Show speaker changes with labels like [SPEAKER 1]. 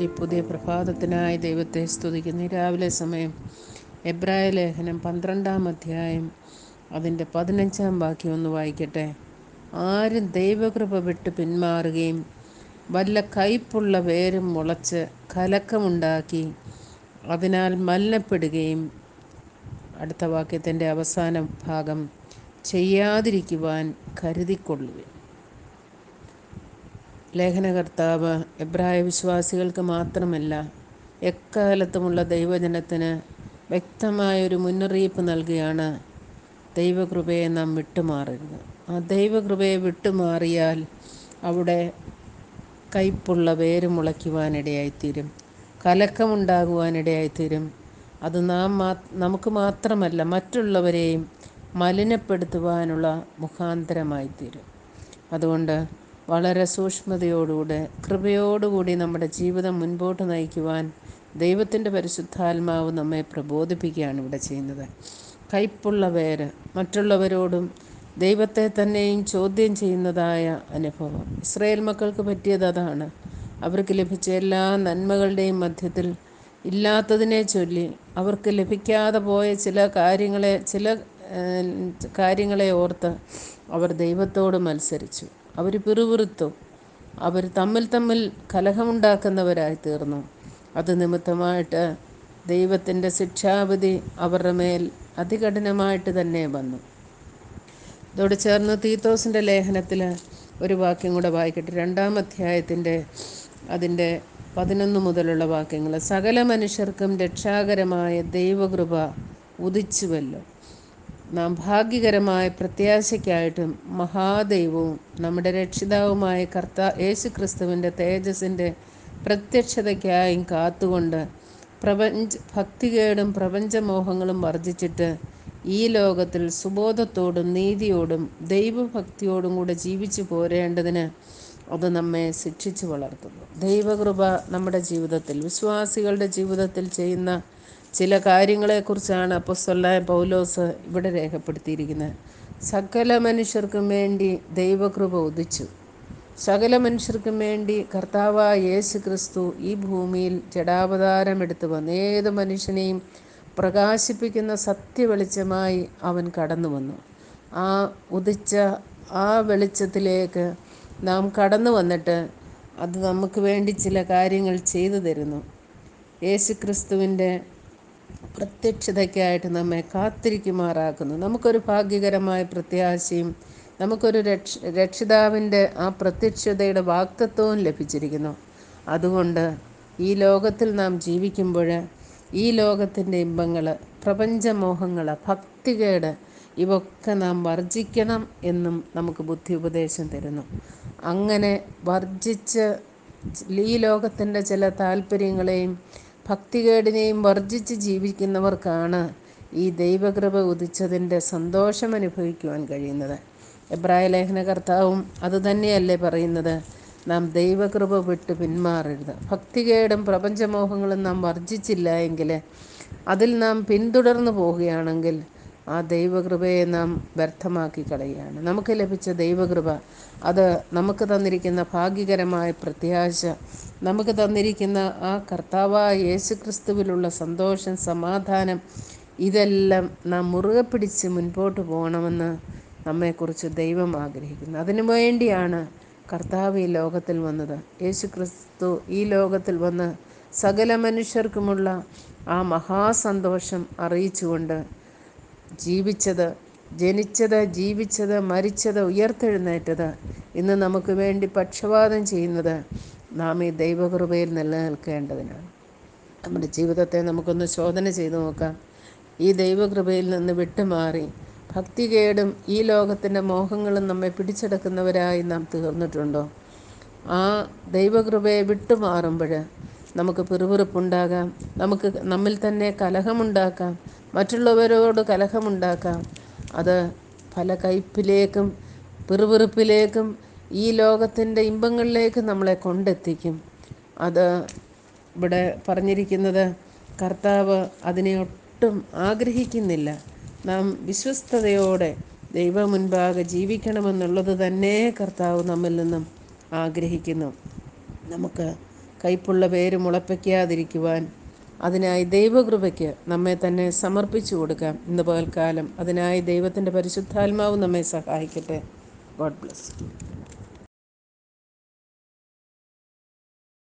[SPEAKER 1] ഈ പുതിയ പ്രഭാതത്തിനായി ദൈവത്തെ സ്തുതിക്കുന്നു. രാവിലെ സമയം എബ്രായ ലേഖനം 12-ാം അധ്യായം അതിൻ്റെ 15-ാം വാക്യം ഒന്ന് വായിക്കട്ടെ. ആരും ദൈവകൃപ വിട്ട് പിന്മാറുകയും വല്ല കയ്പുള്ള വേരും മുളച്ച് കലക്കമുണ്ടാക്കി അതിനാൽ മലിനപ്പെടുകയും, അടുത്ത വാക്യത്തിൻ്റെ അവസാന ഭാഗം, ചെയ്യാതിരിക്കുവാൻ കരുതിക്കൊള്ളുവിൻ. ലേഖനകർത്താവ് എബ്രായ വിശ്വാസികൾക്ക് മാത്രമല്ല, എക്കാലത്തുമുള്ള ദൈവജനത്തിന് വ്യക്തമായൊരു മുന്നറിയിപ്പ് നൽകുകയാണ്. ദൈവകൃപയെ നാം വിട്ടുമാറരുത്. ആ ദൈവകൃപയെ വിട്ടുമാറിയാൽ അവിടെ കയ്പുള്ള വേര് മുളയ്ക്കുവാനിടയായിത്തീരും, കലക്കമുണ്ടാകുവാനിടയായിത്തീരും. അത് നമുക്ക് മാത്രമല്ല, മറ്റുള്ളവരെയും മലിനപ്പെടുത്തുവാനുള്ള മുഖാന്തരമായിത്തീരും. അതുകൊണ്ട് വളരെ സൂക്ഷ്മതയോടുകൂടെ കൃപയോടുകൂടി നമ്മുടെ ജീവിതം മുൻപോട്ട് നയിക്കുവാൻ ദൈവത്തിൻ്റെ പരിശുദ്ധാത്മാവ് നമ്മെ പ്രബോധിപ്പിക്കുകയാണ് ഇവിടെ ചെയ്യുന്നത്. കയ്പുള്ള വേര്, മറ്റുള്ളവരോടും ദൈവത്തെ തന്നെയും ചോദ്യം ചെയ്യുന്നതായ അനുഭവം. ഇസ്രായേൽ മക്കൾക്ക് പറ്റിയത് അതാണ്. അവർക്ക് ലഭിച്ച എല്ലാ നന്മകളുടെയും മധ്യത്തിൽ ഇല്ലാത്തതിനെ ചൊല്ലി അവർക്ക് ലഭിക്കാതെ പോയ ചില കാര്യങ്ങളെ ഓർത്ത് അവർ ദൈവത്തോട് മത്സരിച്ചു. അവർ പിറുപിറുത്തു. അവർ തമ്മിൽ കലഹമുണ്ടാക്കുന്നവരായി തീർന്നു. അത് നിമിത്തമായിട്ട് ദൈവത്തിൻ്റെ ശിക്ഷാവിധി അവരുടെ മേൽ അതികഠിനമായിട്ട് തന്നെ വന്നു. ഇതോട് ചേർന്ന് തീത്തോസിൻ്റെ ലേഖനത്തിൽ ഒരു വാക്യം കൂടെ വായിക്കട്ടെ. 2-ാം അധ്യായത്തിൻ്റെ അതിൻ്റെ 11 മുതലുള്ള വാക്യങ്ങൾ. സകല മനുഷ്യർക്കും രക്ഷാകരമായ ദൈവകൃപ ഉദിച്ചുവല്ലോ. നാം ഭാഗ്യകരമായ പ്രത്യാശയ്ക്കായിട്ടും മഹാദൈവവും നമ്മുടെ രക്ഷിതാവുമായ യേശുക്രിസ്തുവിൻ്റെ തേജസ്സിൻ്റെ പ്രത്യക്ഷതയ്ക്കായും കാത്തുകൊണ്ട് ഭക്തികേടും പ്രപഞ്ചമോഹങ്ങളും വർജിച്ചിട്ട് ഈ ലോകത്തിൽ സുബോധത്തോടും നീതിയോടും ദൈവഭക്തിയോടും കൂടെ ജീവിച്ചു പോരേണ്ടതിന് അത് നമ്മെ ശിക്ഷിച്ചു വളർത്തുന്നു. ദൈവകൃപ നമ്മുടെ ജീവിതത്തിൽ, വിശ്വാസികളുടെ ജീവിതത്തിൽ ചെയ്യുന്ന ചില കാര്യങ്ങളെക്കുറിച്ചാണ് അപ്പോസ്തലനായ പൗലോസ് ഇവിടെ രേഖപ്പെടുത്തിയിരിക്കുന്നത്. സകല മനുഷ്യർക്കും വേണ്ടി ദൈവകൃപ ഉദിച്ചു. സകല മനുഷ്യർക്കും വേണ്ടി കർത്താവായ യേശു ക്രിസ്തു ഈ ഭൂമിയിൽ ജഡാവതാരമെടുത്ത് വന്നു. ഏത് മനുഷ്യനെയും പ്രകാശിപ്പിക്കുന്ന സത്യവെളിച്ചമായി അവൻ കടന്നു വന്നു. ആ ഉദിച്ച ആ വെളിച്ചത്തിലേക്ക് നാം കടന്നു വന്നിട്ട് അത് നമുക്ക് വേണ്ടി ചില കാര്യങ്ങൾ ചെയ്തു തരുന്നു. യേശു ക്രിസ്തുവിൻ്റെ പ്രത്യക്ഷതയ്ക്കായിട്ട് നമ്മെ കാത്തിരിക്കുമാറാക്കുന്നു. നമുക്കൊരു ഭാഗ്യകരമായ പ്രത്യാശയും നമുക്കൊരു രക്ഷിതാവിൻ്റെ ആ പ്രത്യക്ഷതയുടെ വാഗ്ദത്തവും ലഭിച്ചിരിക്കുന്നു. അതുകൊണ്ട് ഈ ലോകത്തിൽ നാം ജീവിക്കുമ്പോൾ ഈ ലോകത്തിൻ്റെ ഇമ്പങ്ങൾ, പ്രപഞ്ചമോഹങ്ങൾ, ഭക്തികേട്, ഇവയൊക്കെ നാം വർജിക്കണം എന്നും നമുക്ക് ബുദ്ധി ഉപദേശം തരുന്നു. അങ്ങനെ വർജിച്ച് ഈ ലോകത്തിൻ്റെ ചില താല്പര്യങ്ങളെയും ഭക്തികേടിനെയും വർജിച്ച് ജീവിക്കുന്നവർക്കാണ് ഈ ദൈവകൃപ ഉദിച്ചതിൻ്റെ സന്തോഷം അനുഭവിക്കുവാൻ കഴിയുന്നത്. എബ്രായ ലേഖനകർത്താവും അതുതന്നെയല്ലേ പറയുന്നത്? നാം ദൈവകൃപ വിട്ട് പിന്മാറരുത്. ഭക്തികേടും പ്രപഞ്ചമോഹങ്ങളും നാം വർജിച്ചില്ല എങ്കിൽ, അതിൽ നാം പിന്തുടർന്നു പോവുകയാണെങ്കിൽ ആ ദൈവകൃപയെ നാം വ്യർത്ഥമാക്കി കളയുകയാണ്. നമുക്ക് ലഭിച്ച ദൈവകൃപ, അത് നമുക്ക് തന്നിരിക്കുന്ന ഭാഗ്യകരമായ പ്രത്യാശ, നമുക്ക് തന്നിരിക്കുന്ന ആ കർത്താവായ യേശുക്രിസ്തുവിലുള്ള സന്തോഷം, സമാധാനം, ഇതെല്ലാം നാം മുറുകെ പിടിച്ച് മുൻപോട്ട് പോകണമെന്ന് നമ്മെക്കുറിച്ച് ദൈവം ആഗ്രഹിക്കുന്നു. അതിനു വേണ്ടിയാണ് കർത്താവ് ഈ ലോകത്തിൽ വന്നത്. യേശുക്രിസ്തു ഈ ലോകത്തിൽ വന്ന് സകല മനുഷ്യർക്കുമുള്ള ആ മഹാസന്തോഷം അറിയിച്ചുകൊണ്ട് ജീവിച്ചത്, ജനിച്ചത്, ജീവിച്ചത്, മരിച്ചത്, ഉയർത്തെഴുന്നേറ്റത്, ഇന്ന് നമുക്ക് വേണ്ടി പക്ഷപാതം ചെയ്യുന്നത് നാം ഈ ദൈവകൃപയിൽ നിലനിൽക്കേണ്ടതിനാണ്. നമ്മുടെ ജീവിതത്തെ നമുക്കൊന്ന് ശോധന ചെയ്തു നോക്കാം. ഈ ദൈവകൃപയിൽ നിന്ന് വിട്ടുമാറി ഭക്തികേടും ഈ ലോകത്തിൻ്റെ മോഹങ്ങളും നമ്മെ പിടിച്ചെടുക്കുന്നവരായി നാം തീർന്നിട്ടുണ്ടോ? ആ ദൈവകൃപയെ വിട്ടുമാറുമ്പോൾ നമുക്ക് പിറുപിറുപ്പുണ്ടാകാം, നമുക്ക് നമ്മിൽ തന്നെ കലഹമുണ്ടാക്കാം, മറ്റുള്ളവരോട് കലഹമുണ്ടാക്കാം. അത് പല കയ്പിലേക്കും പിറുപിറുപ്പിലേക്കും ഈ ലോകത്തിൻ്റെ ഇമ്പങ്ങളിലേക്കും നമ്മളെ കൊണ്ടെത്തിക്കും. അത് ഇവിടെ പറഞ്ഞിരിക്കുന്നത് കർത്താവ് അതിനെ ഒട്ടും ആഗ്രഹിക്കുന്നില്ല. നാം വിശ്വസ്തയോടെ ദൈവം മുൻപാകെ ജീവിക്കണമെന്നുള്ളത് തന്നെ കർത്താവ് നമ്മിൽ നിന്നും ആഗ്രഹിക്കുന്നു. നമുക്ക് കയ്പുള്ള വേര് മുളപ്പിക്കാതിരിക്കുവാൻ അതിനായി ദൈവകൃപയ്ക്ക് നമ്മെ തന്നെ സമർപ്പിച്ചു കൊടുക്കാം ഇന്ന് പകൽക്കാലം. അതിനായി ദൈവത്തിൻ്റെ പരിശുദ്ധാത്മാവ് നമ്മെ സഹായിക്കട്ടെ. God bless.